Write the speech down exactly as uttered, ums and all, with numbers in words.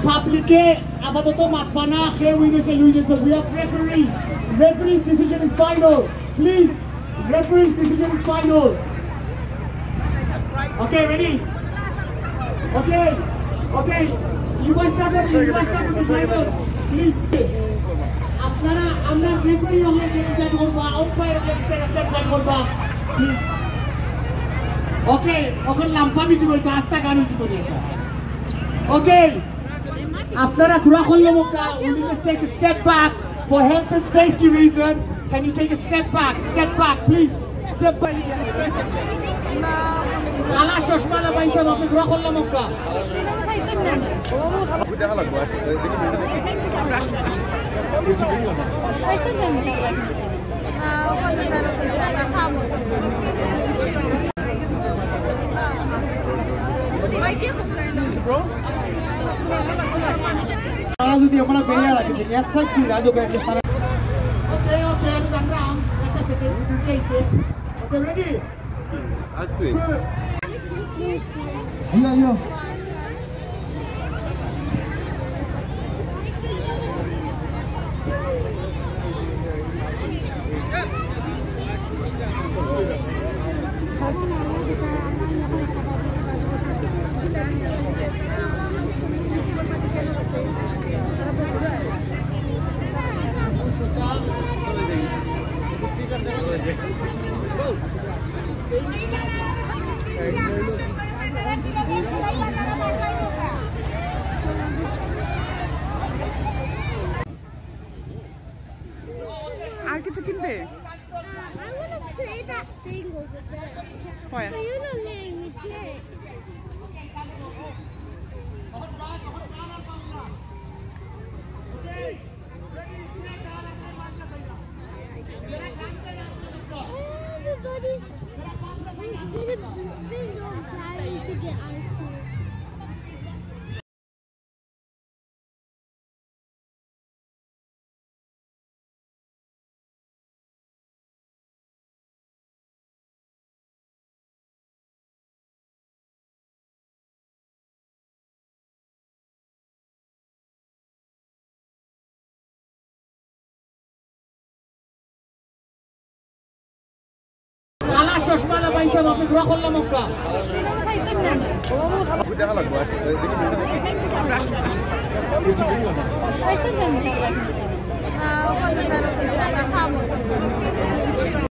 পাবলিকে আপাতত মাতবা না খেয়ে উই গেছে লুই গেছে we have referee referee's decision is final please referee's decision is final okay ready okay okay you guys start referee you guys start referee final please আপনারা আমরা রেফারি হলে ডিসাইড করব আম্পায়ার ডিসাইড করব please okay okay লাম্পা বিজি কইতো আস্তা গান হইছে তো এটা ওকে আপনারা থোড়া করলে Mecca will you just take a step back for health and safety reason can you take a step back step back please step back খালা চশমা লাগাইছেন আপনি থোড়া করলে মক্কা আপনি দেখা লাগবে Para যদি আমরা বেরিয়ে রাখি দেখি এক সাইড কিনা তো ব্যান্ডে সারা ওকে ওকে আমি জানলাম একটা সেকেন্ড স্পিড আছে ওকে রেডি আজকে আইয়ো আইয়ো আর কিছু কিনবে? I want to play that thing over there. Where? But you're not letting me play. Everybody, we did a big long time to get ice cream. খালা চশমা লাগাইছেন আপনি থোড়া করলে মক্কা আপনি দেখা লাগবে দেখি